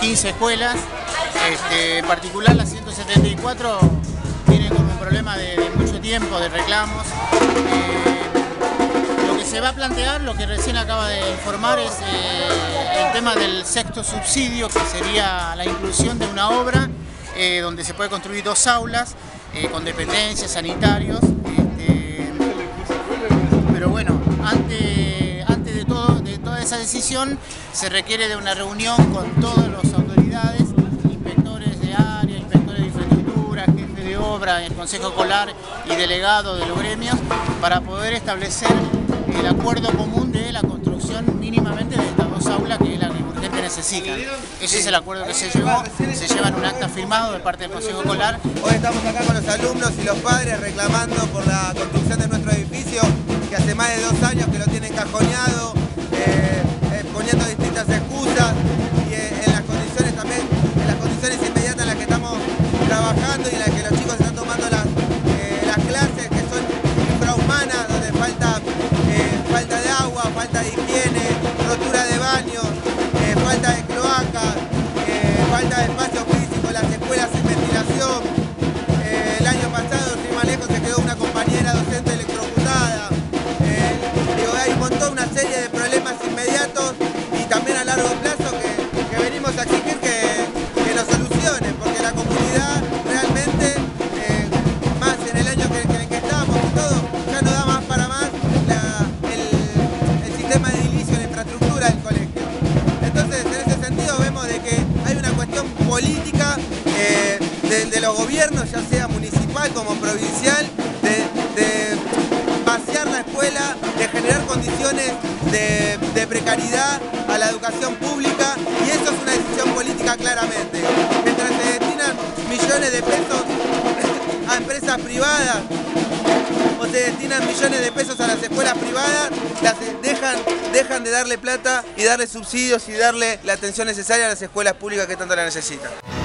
15 escuelas. En particular la 174 tiene como un problema de mucho tiempo, de reclamos. Lo que se va a plantear, lo que recién acaba de informar, es el tema del sexto subsidio, que sería la inclusión de una obra donde se puede construir 2 aulas con dependencias, sanitarios. Pero bueno, antes de toda esa decisión se requiere de una reunión con todas las autoridades, inspectores de área, inspectores de infraestructura, jefe de obra, el Consejo Escolar y delegado de los gremios, para poder establecer el acuerdo común de la construcción mínimamente de estas 2 aulas, que es la que urgente necesita. Ese es el acuerdo que se llevó, se lleva en un acta firmado de parte del Consejo Escolar. Hoy estamos acá con los alumnos y los padres reclamando por la construcción de nuestro edificio, que hace más de 2 años que lo tienen cajoneado, poniendo distintas excusas y en las condiciones también, en las condiciones inmediatas en las que estamos trabajando y en las que los chicos están tomando las clases, que son infrahumanas, donde falta de agua, falta de higiene, rotura de baños, falta de cloacas, falta de espacio físico, las escuelas sin ventilación. El año pasado, sin más lejos, se quedó una compañera docente electrocutada. Hay un montón, una serie de problemas inmediatos y también a largo plazo que venimos a exigir que nos solucionen, porque la comunidad realmente, más en el año en el que estamos y todo, ya no da más para más el sistema de edilicio, la infraestructura del colegio. Entonces, en ese sentido vemos de que hay una cuestión política de los gobiernos, ya sea municipal como provincial, de vaciar la escuela, de generar condiciones de precariedad a la educación pública, y eso es una decisión política claramente. Mientras se destinan millones de pesos a empresas privadas o se destinan millones de pesos a las escuelas privadas, dejan de darle plata y darle subsidios y darle la atención necesaria a las escuelas públicas que tanto la necesitan.